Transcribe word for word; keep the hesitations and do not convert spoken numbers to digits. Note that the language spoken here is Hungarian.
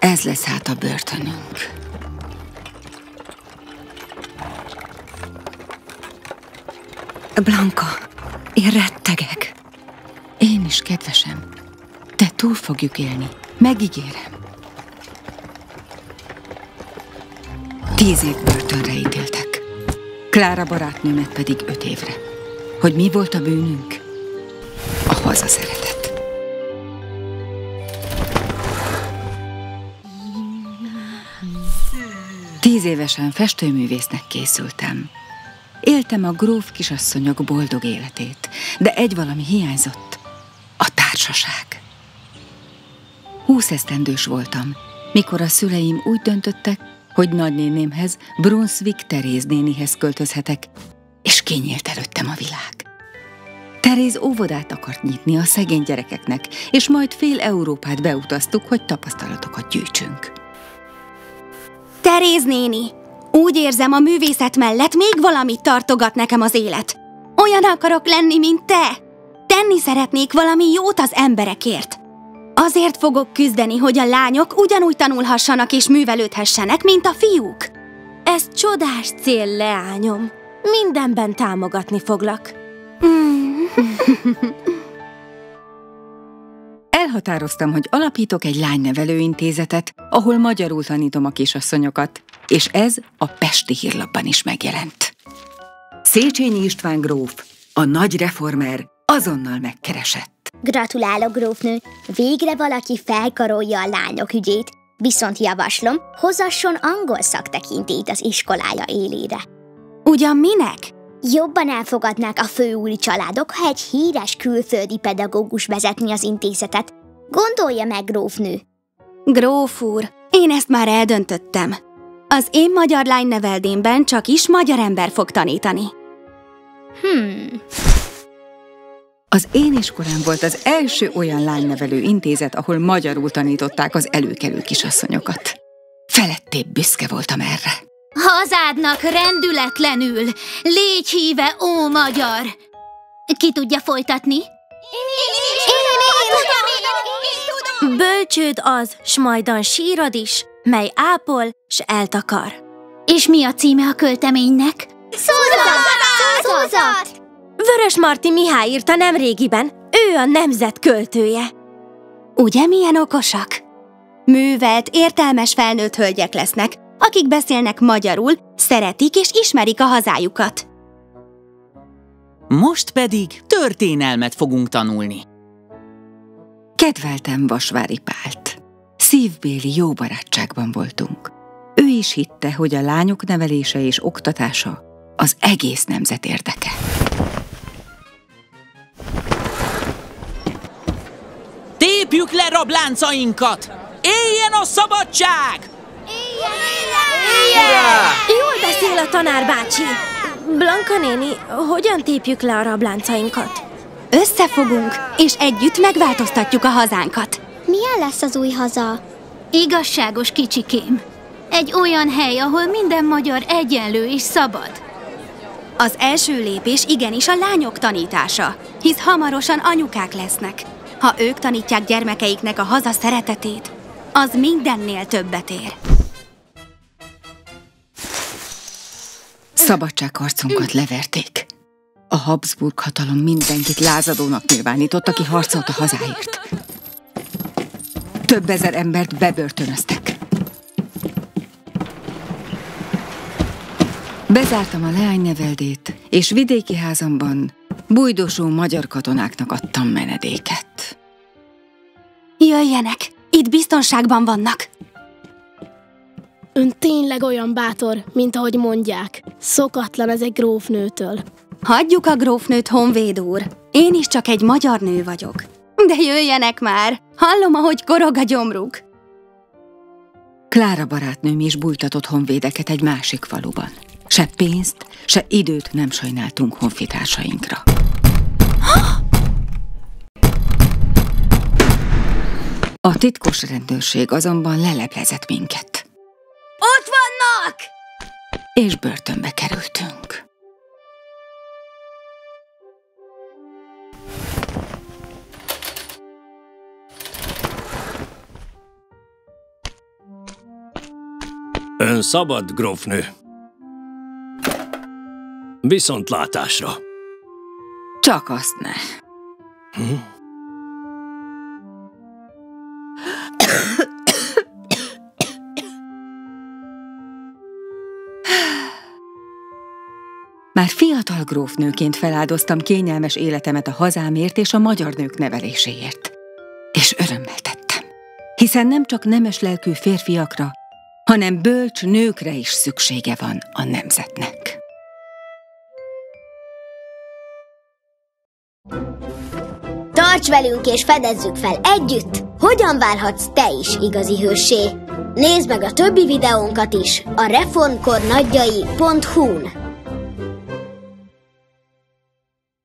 Ez lesz hát a börtönünk. Blanka, én rettegek. Én is, kedvesem. De túl fogjuk élni. Megígérem. Tíz év börtönre ítéltek. Klára barátnőmet pedig öt évre. Hogy mi volt a bűnünk? A hazaszeretet. Tíz évesen festőművésznek készültem. Éltem a gróf kisasszonyok boldog életét, de egy valami hiányzott. A társaság. Húsz esztendős voltam, mikor a szüleim úgy döntöttek, hogy nagynénémhez, Brunswick Teréz nénihez költözhetek, és kinyílt előttem a világ. Teréz óvodát akart nyitni a szegény gyerekeknek, és majd fél Európát beutaztuk, hogy tapasztalatokat gyűjtsünk. Teréz néni, úgy érzem, a művészet mellett még valamit tartogat nekem az élet. Olyan akarok lenni, mint te. Tenni szeretnék valami jót az emberekért. Azért fogok küzdeni, hogy a lányok ugyanúgy tanulhassanak és művelődhessenek, mint a fiúk. Ez csodás cél, leányom. Mindenben támogatni foglak. Mm. Elhatároztam, hogy alapítok egy lánynevelőintézetet, ahol magyarul tanítom a kisasszonyokat, és ez a Pesti Hírlapban is megjelent. Széchenyi István gróf, a nagy reformer, azonnal megkeresett. Gratulálok, grófnő! Végre valaki felkarolja a lányok ügyét, viszont javaslom, hozasson angol szaktekintélyt az iskolája élére. Ugyan minek? Jobban elfogadnák a főúri családok, ha egy híres külföldi pedagógus vezetni az intézetet. Gondolja meg, grófnő! Gróf úr, én ezt már eldöntöttem. Az én magyar lányneveldémben csak is magyar ember fog tanítani. Hmm... Az én iskolám volt az első olyan lánynevelő intézet, ahol magyarul tanították az előkelő kisasszonyokat. Felettébb büszke voltam erre. Hazádnak rendületlenül, légy híve, ó magyar! Ki tudja folytatni? Bölcsőd az, s majdan sírod is, mely ápol, s eltakar. És mi a címe a költeménynek? Szózat! Szózat! Vörösmarty Mihály írta nemrégiben, ő a nemzet költője. Ugye milyen okosak? Művelt, értelmes felnőtt hölgyek lesznek, akik beszélnek magyarul, szeretik és ismerik a hazájukat. Most pedig történelmet fogunk tanulni. Kedveltem Vasvári Pált. Szívbéli jó barátságban voltunk. Ő is hitte, hogy a lányok nevelése és oktatása az egész nemzet érdeke. Tépjük le rabláncainkat! Éljen a szabadság! Éljen! Éljen! Jól beszél a tanár bácsi. Blanka néni, hogyan tépjük le a rabláncainkat? Összefogunk, és együtt megváltoztatjuk a hazánkat. Milyen lesz az új haza? Igazságos kicsikém. Egy olyan hely, ahol minden magyar egyenlő és szabad. Az első lépés igenis a lányok tanítása, hisz hamarosan anyukák lesznek. Ha ők tanítják gyermekeiknek a haza szeretetét, az mindennél többet ér. Szabadságharcunkat leverték. A Habsburg hatalom mindenkit lázadónak nyilvánított, aki harcolt a hazáért. Több ezer embert bebörtönöztek. Bezártam a leányneveldét, és vidéki házamban bújdosó magyar katonáknak adtam menedéket. Jöjjenek! Itt biztonságban vannak! Ön tényleg olyan bátor, mint ahogy mondják. Szokatlan ez egy grófnőtől. Hagyjuk a grófnőt, honvéd úr. Én is csak egy magyar nő vagyok. De jöjjenek már! Hallom, ahogy korog a gyomruk. Klára barátnőm is bújtatott honvédeket egy másik faluban. Se pénzt, se időt nem sajnáltunk honfitársainkra. A titkos rendőrség azonban leleplezett minket. Ott vannak! És börtönbe kerültünk. Ön szabad, grófnő. Viszontlátásra. Csak azt ne. Hm? Már fiatal grófnőként feláldoztam kényelmes életemet a hazámért és a magyar nők neveléséért. És örömmel tettem. Hiszen nem csak nemes lelkű férfiakra, hanem bölcs nőkre is szüksége van a nemzetnek. Tarts velünk és fedezzük fel együtt, hogyan válhatsz te is igazi hőssé. Nézd meg a többi videónkat is a reformkor nagyjai pont hu-n.